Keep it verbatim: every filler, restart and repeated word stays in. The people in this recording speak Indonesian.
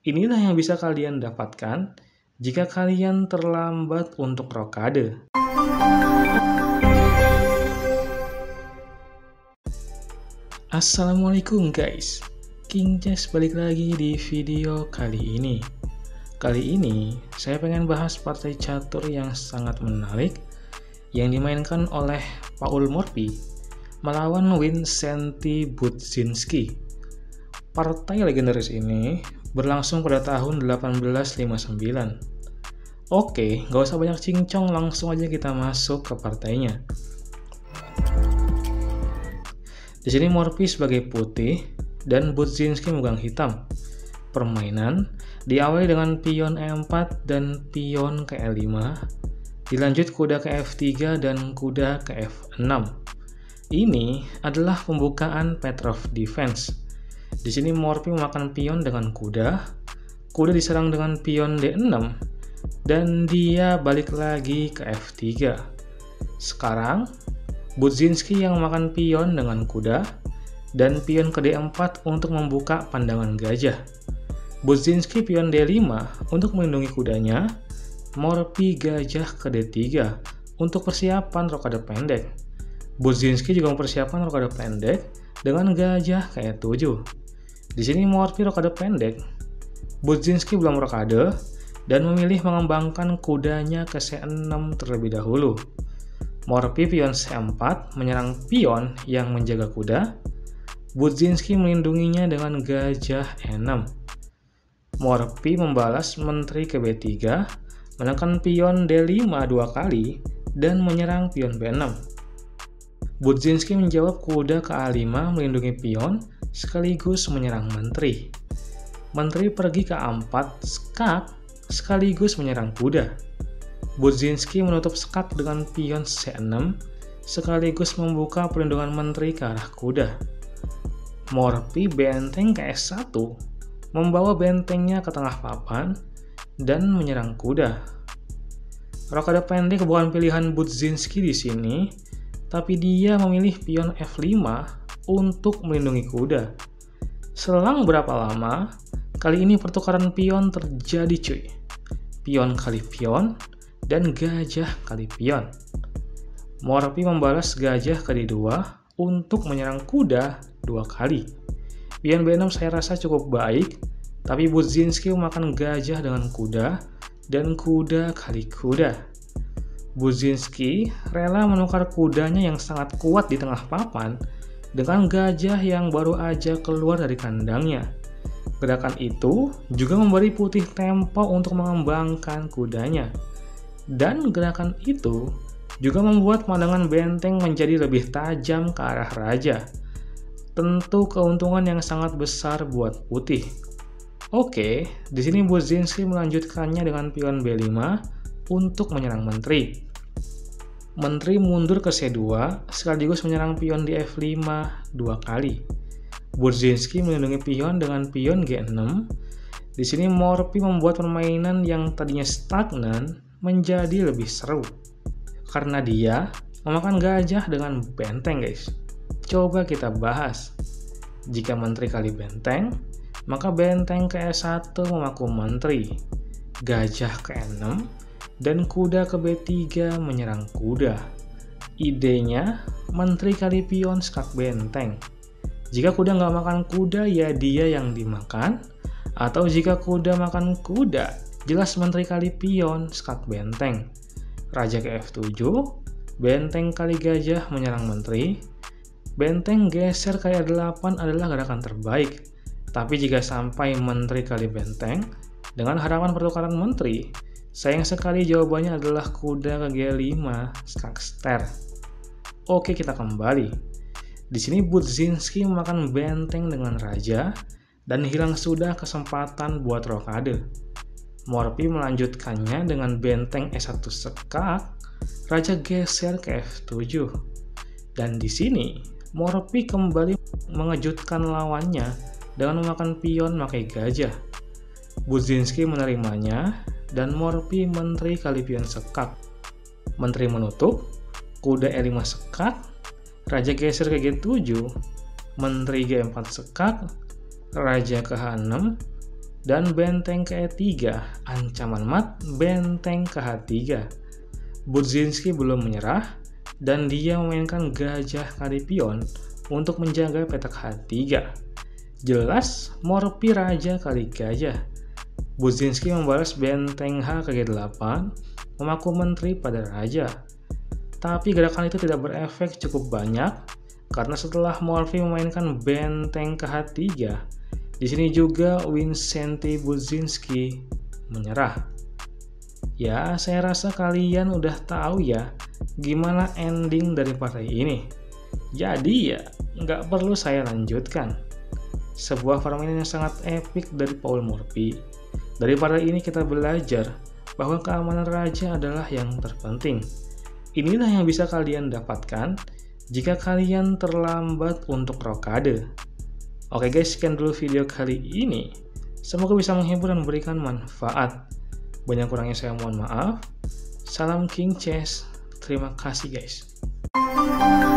Inilah yang bisa kalian dapatkan jika kalian terlambat untuk rokade. Assalamualaikum guys, King Chess balik lagi di video kali ini. Kali ini saya pengen bahas partai catur yang sangat menarik yang dimainkan oleh Paul Morphy melawan Wincenty Budzinski. Partai legendaris ini berlangsung pada tahun delapan belas lima puluh sembilan. Oke, gak usah banyak cincong, langsung aja kita masuk ke partainya. Di sini Morphy sebagai putih dan Budzinski memegang hitam. Permainan diawali dengan pion E empat dan pion ke E lima, dilanjut kuda ke F tiga dan kuda ke F enam. Ini adalah pembukaan Petrov defense. Di sini Morphy memakan pion dengan kuda, kuda diserang dengan pion D enam, dan dia balik lagi ke F tiga. Sekarang, Budzinski yang memakan pion dengan kuda, dan pion ke D empat untuk membuka pandangan gajah. Budzinski pion D lima untuk melindungi kudanya, Morphy gajah ke D tiga untuk persiapan rokade pendek. Budzinski juga mempersiapkan rokade pendek dengan gajah ke E tujuh. Di sini Morphy rokade pendek. Budzinski belum rokade dan memilih mengembangkan kudanya ke C enam terlebih dahulu. Morphy pion C empat menyerang pion yang menjaga kuda. Budzinski melindunginya dengan gajah E enam. Morphy membalas menteri ke B tiga, menekan pion D lima dua kali dan menyerang pion B enam. Budzinski menjawab kuda ke A lima melindungi pion sekaligus menyerang menteri. Menteri pergi ke A empat skak sekaligus menyerang kuda. Budzinski menutup skak dengan pion C enam sekaligus membuka perlindungan menteri ke arah kuda. Morphy benteng ke S satu membawa bentengnya ke tengah papan dan menyerang kuda. Rokade pendek bukan pilihan Budzinski di sini, tapi dia memilih pion F lima untuk melindungi kuda. Selang berapa lama, kali ini pertukaran pion terjadi cuy. Pion kali pion dan gajah kali pion. Morphy membalas gajah ke D dua untuk menyerang kuda dua kali. Pion B enam saya rasa cukup baik, tapi Budzinski memakan gajah dengan kuda dan kuda kali kuda. Budzinski rela menukar kudanya yang sangat kuat di tengah papan dengan gajah yang baru aja keluar dari kandangnya. Gerakan itu juga memberi putih tempo untuk mengembangkan kudanya. Dan gerakan itu juga membuat pandangan benteng menjadi lebih tajam ke arah raja. Tentu keuntungan yang sangat besar buat putih. Oke, di sini Budzinski melanjutkannya dengan pion B lima untuk menyerang menteri. Menteri mundur ke C dua sekaligus menyerang pion di F lima dua kali. Budzinski melindungi pion dengan pion G enam. Di sini Morphy membuat permainan yang tadinya stagnan menjadi lebih seru karena dia memakan gajah dengan benteng guys. Coba kita bahas. Jika menteri kali benteng, maka benteng ke E satu memaku menteri, gajah ke E enam, dan kuda ke B tiga menyerang kuda. Idenya, menteri kali pion skak benteng. Jika kuda nggak makan kuda, ya dia yang dimakan. Atau jika kuda makan kuda, jelas menteri kali pion skak benteng. Raja ke F tujuh, benteng kali gajah menyerang menteri. Benteng geser ke E delapan adalah gerakan terbaik. Tapi jika sampai menteri kali benteng, dengan harapan pertukaran menteri, sayang sekali jawabannya adalah kuda ke G lima skak ster. Oke, kita kembali. Di sini Budzinski memakan benteng dengan raja dan hilang sudah kesempatan buat rokade. Morphy melanjutkannya dengan benteng E satu skak, raja geser ke F tujuh. Dan di sini Morphy kembali mengejutkan lawannya dengan memakan pion pakai gajah. Budzinski menerimanya dan Morphy menteri kali pion skak. Menteri menutup, kuda E lima skak, raja geser ke G tujuh, menteri G empat skak, raja ke H enam, dan benteng ke E tiga, ancaman mat benteng ke H tiga. Budzinski belum menyerah, dan dia memainkan gajah kali pion untuk menjaga petak H tiga. Jelas Morphy raja kali gajah. Budzinski membalas benteng H ke G delapan, memaku menteri pada raja. Tapi gerakan itu tidak berefek cukup banyak, karena setelah Morphy memainkan benteng ke H tiga, di sini juga Wincenty Budzinski menyerah. Ya, saya rasa kalian udah tahu ya gimana ending dari partai ini. Jadi ya, nggak perlu saya lanjutkan. Sebuah permainan yang sangat epik dari Paul Morphy. Dari partai ini kita belajar bahwa keamanan raja adalah yang terpenting. Inilah yang bisa kalian dapatkan jika kalian terlambat untuk rokade. Oke guys, sekian dulu video kali ini. Semoga bisa menghibur dan memberikan manfaat. Banyak kurangnya saya mohon maaf. Salam King Chess. Terima kasih guys.